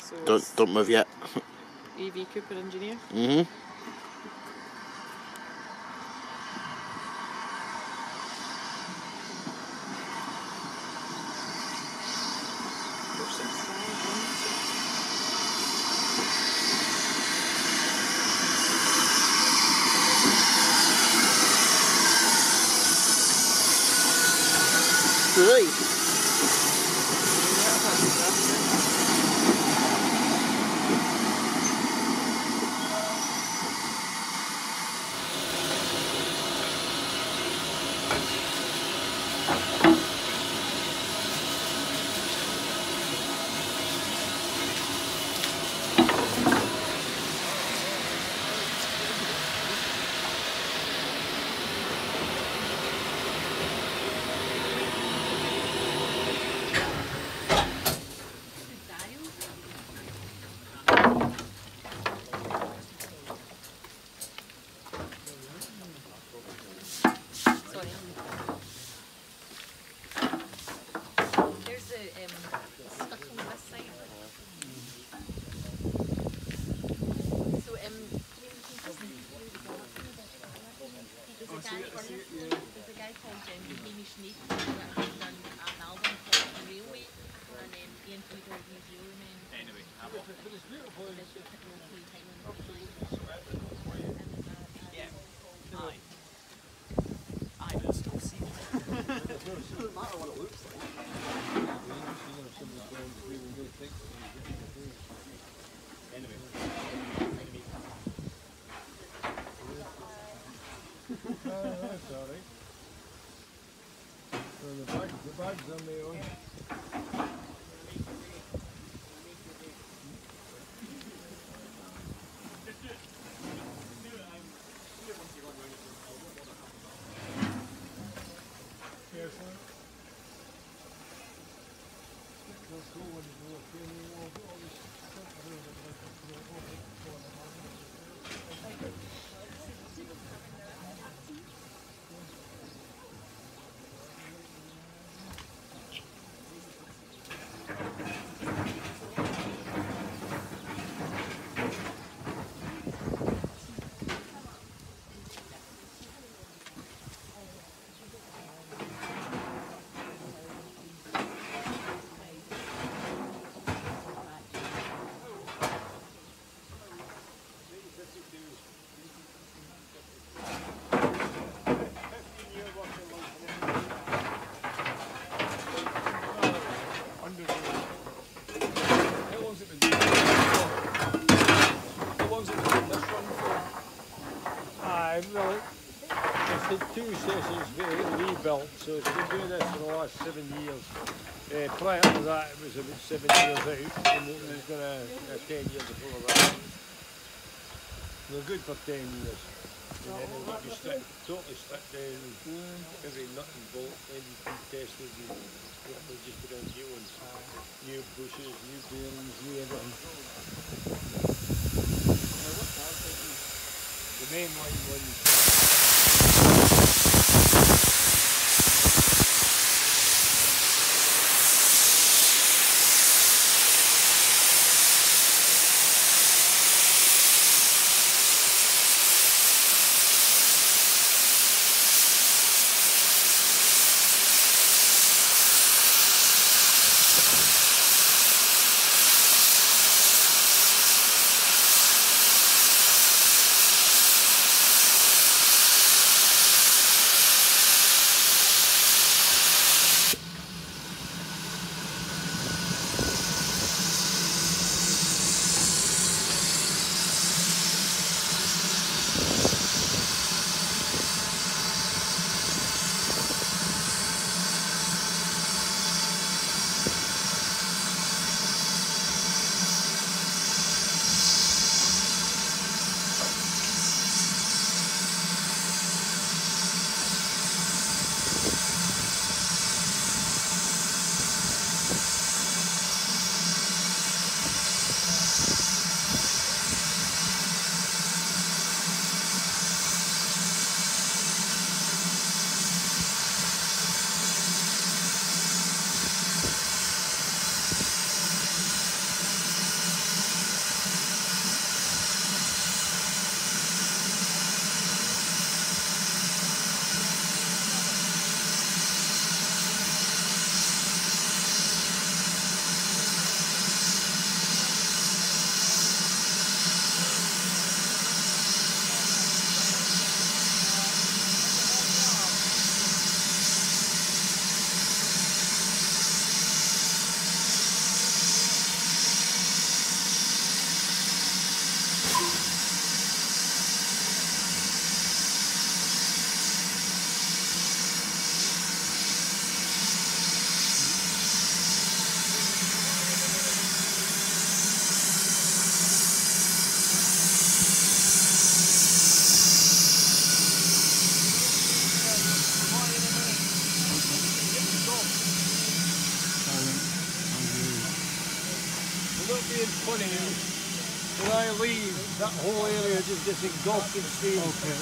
So don't move yet. EV Cooper engineer. Mhm. Really? There's a guy called Hamish Snape that has done an album called Railway, and he interviewed New Zealand men. Anyway, but it's beautiful. Yeah. Aye. Aye, but still see it. It doesn't matter what it looks like. Anyway. That's alright. So the bag's on the own. Yes, sir. Let's go when you go all this well, it's had two sessions rebuilt, so it's been doing this for the last 7 years. Prior to that, it was about 7 years out, and it was going to 10 years before that. They're good for 10 years. And then it would be totally stripped down, every nut and bolt, everything tested, and we'll just put in new ones. New bushes, new bearings, new everything. The main line ones. been funny. When I leave, that whole area just gets engulfed in steam. Okay.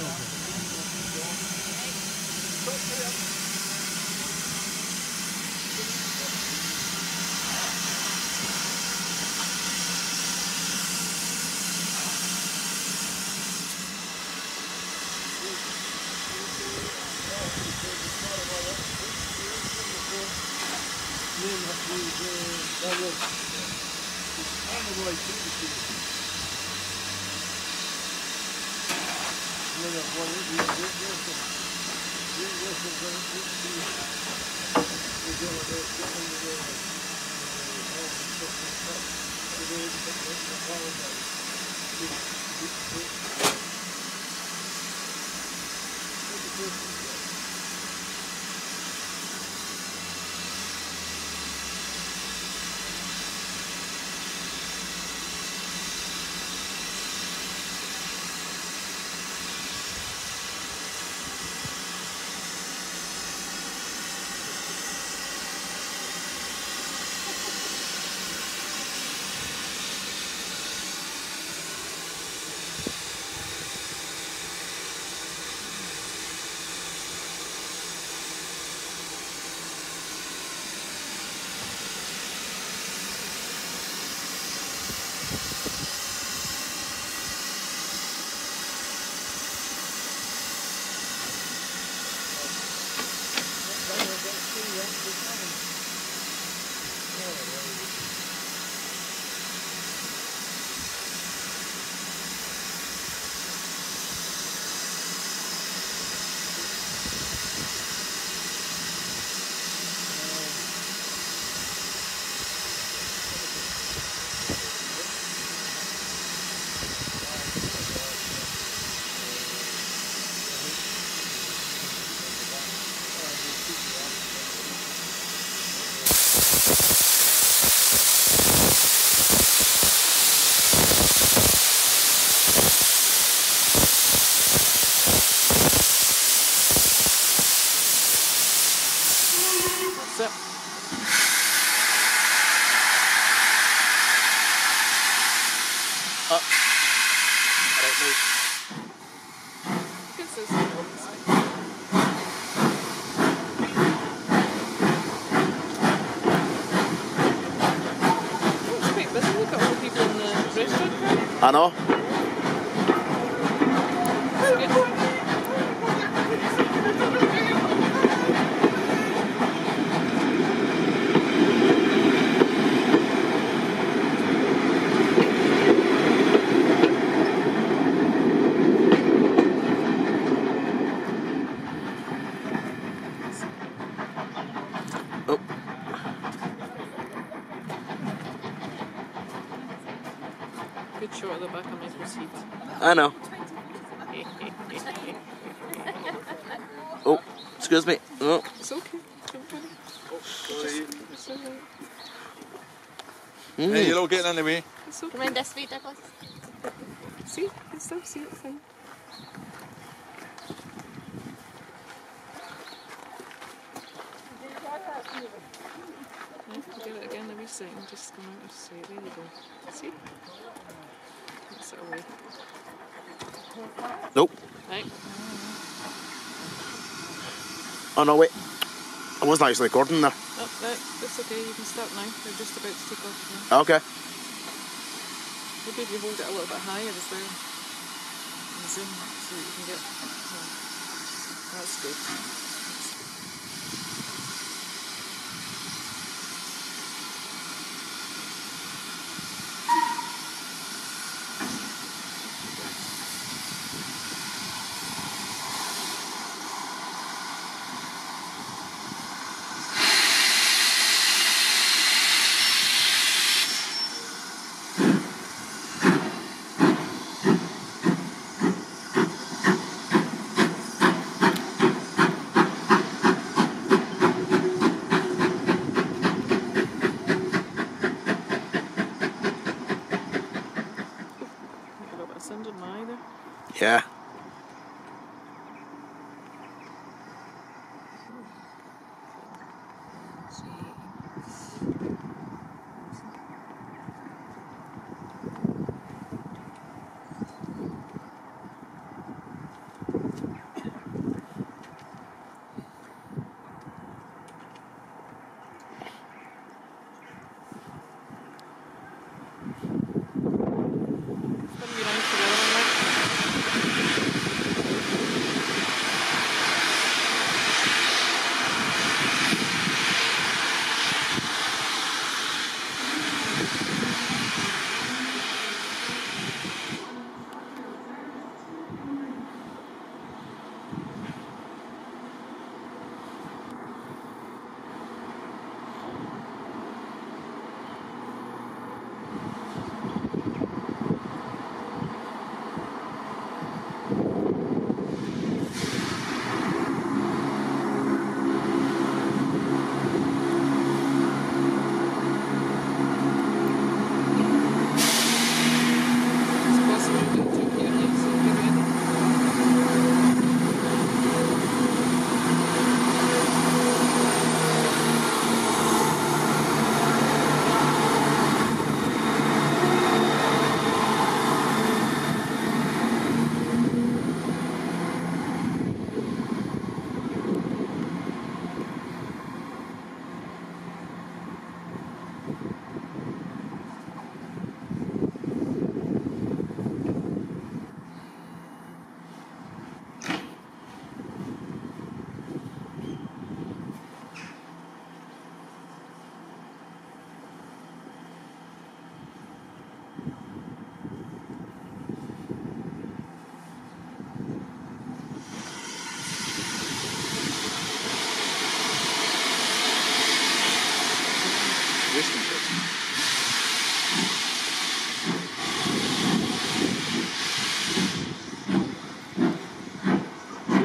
I know. Oh. Good shot at the back of Michael's seat. I know. Oh, excuse me. Oh. It's okay. Don't worry. It's all right. Hey, you're all getting in the way. It's okay. Come in this way, Douglas. See? You can still see it fine. Get it again, a wee second, just come out of sight. There you go. See? That's it away. Nope. Right. Oh no, wait. I wasn't actually recording there. Oh, no, that's okay. You can start now. They're just about to take off now. Okay. Maybe if you hold it a little bit higher as well. And zoom so that you can get. That's good. Yeah.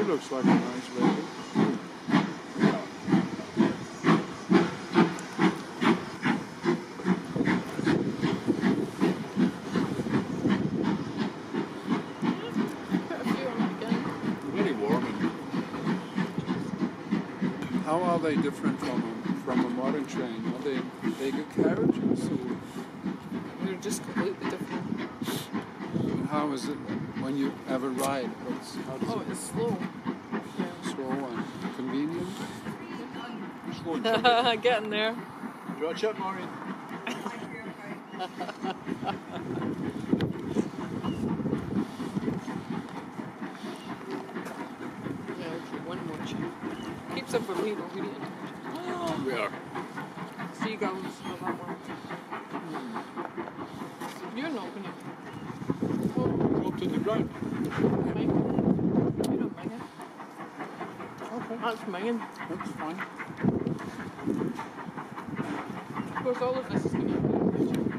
looks like a nice lady. Put a few on it again. Very warm. How are they different from a modern train? Are they bigger carriages? Or They're just completely different. and how is it when you have a ride? How does Oh, it it's slow. slow and convenient? Yeah. Getting there. Watch out, Maureen. Yeah, okay, one more chip. Keeps up with me though, we need We are. seagulls for that one. You're not gonna Go up to the ground. mine. You don't mind it. Okay. That's mine. That's fine. Of course, all of this is gonna be